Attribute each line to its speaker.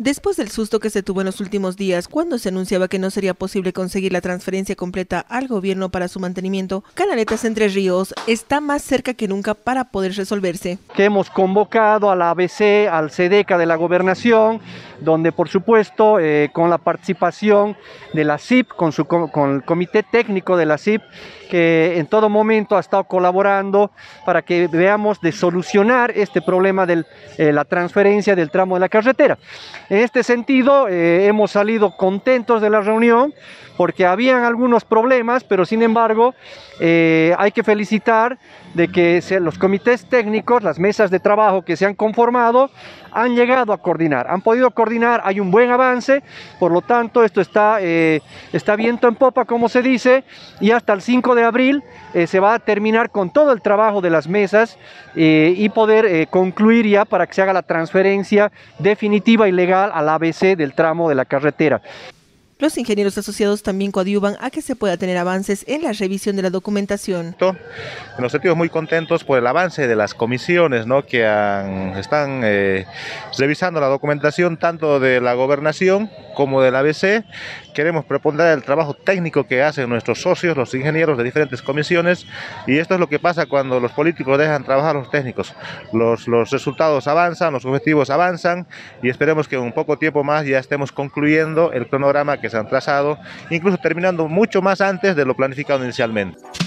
Speaker 1: Después del susto que se tuvo en los últimos días, cuando se anunciaba que no sería posible conseguir la transferencia completa al gobierno para su mantenimiento, Canaletas Entre Ríos está más cerca que nunca para poder resolverse.
Speaker 2: Que hemos convocado a la ABC, al SEDECA de la Gobernación, donde por supuesto con la participación de la CIP, con el comité técnico de la CIP, que en todo momento ha estado colaborando para que veamos de solucionar este problema de la transferencia del tramo de la carretera. En este sentido hemos salido contentos de la reunión porque habían algunos problemas, pero sin embargo hay que felicitar de que los comités técnicos, las mesas de trabajo que se han conformado, han llegado a coordinar, han podido coordinar, hay un buen avance, por lo tanto esto está viento en popa, como se dice, y hasta el 5 de abril se va a terminar con todo el trabajo de las mesas y poder concluir ya para que se haga la transferencia definitiva y legal al ABC del tramo de la carretera.
Speaker 1: Los ingenieros asociados también coadyuvan a que se pueda tener avances en la revisión de la documentación.
Speaker 3: Nos sentimos muy contentos por el avance de las comisiones, ¿no?, que están revisando la documentación tanto de la Gobernación como del ABC. Queremos preponderar el trabajo técnico que hacen nuestros socios, los ingenieros de diferentes comisiones, y esto es lo que pasa cuando los políticos dejan trabajar a los técnicos. Los resultados avanzan, los objetivos avanzan, y esperemos que en un poco tiempo más ya estemos concluyendo el cronograma que se han trazado, incluso terminando mucho más antes de lo planificado inicialmente.